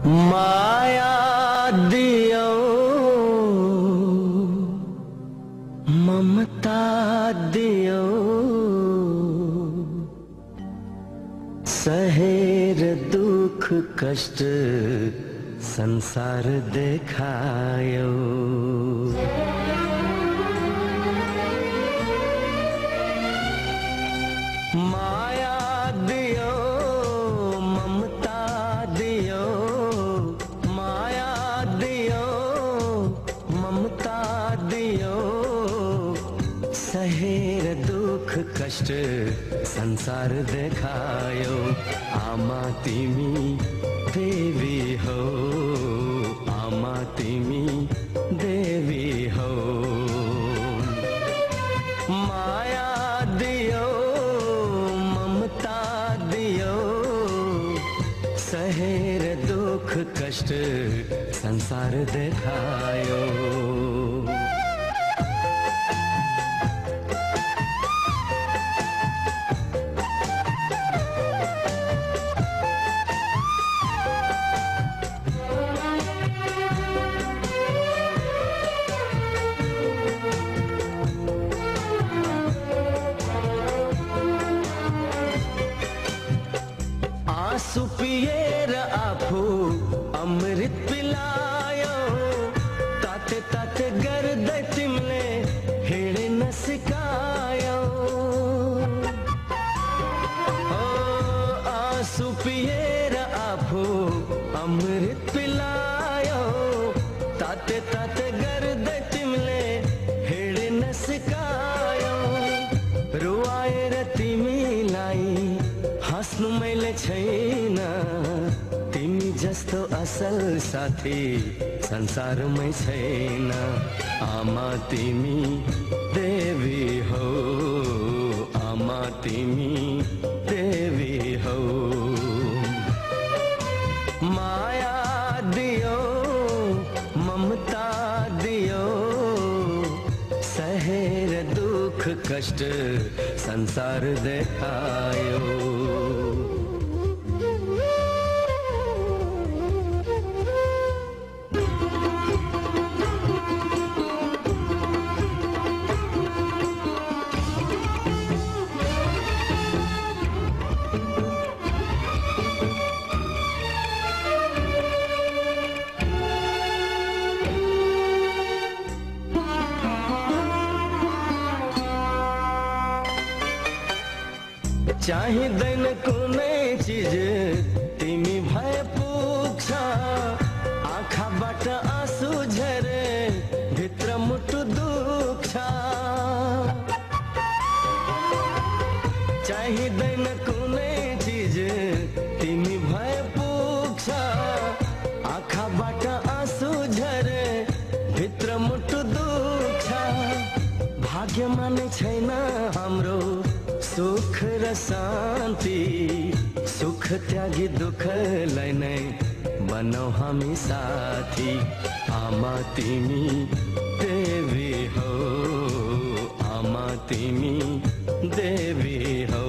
माया दियो ममता दियो सहेर दुख कष्ट संसार देखायो। माया दियो ममता दियो, माया दियो ममता दियो सहेर दुख कष्ट संसार देखायो। आमा तिमी देवी हो, आमा तिमी देवी हो। माया दियो ममता दियो सहेर दुख कष्ट संसार देखायो। आंसू पिएर आफू अमृत पिलायो, ताते ताते गर्दै तिमीले हिँड्न सिकायो। आंसू पिएर आफू अमृत पिलायो, ताते ताते गर्दै तिमीले हिँड्न सिकायो। रुवाएर तिमीलाई हाँस्नु मैले छैन, तिमी जस्तो असल साथी संसारमै छैन। आमा तिमी देवी हो, आमा तिमी देवी हो। माया दियो ममता दियो सहेर दुख कष्ट संसार देखायो। चाहिँदैन कुनै चिज तिमी भए पुग्छ, आँखाबाट आँसु झरे भित्र मुटु दुख्छ। चाहिँदैन कुनै चिज तिमी भए पुग्छ, आँखाबाट आँसु झरे भित्र मुटु दुख्छ। भाग्यमा नै छैन हाम्रो सुख र शान्ति, सुख त्यागी दुःखलाई नै बनाऊ हामी साथी। आमा तिमी देवी हो, आमा तिमी देवी हो।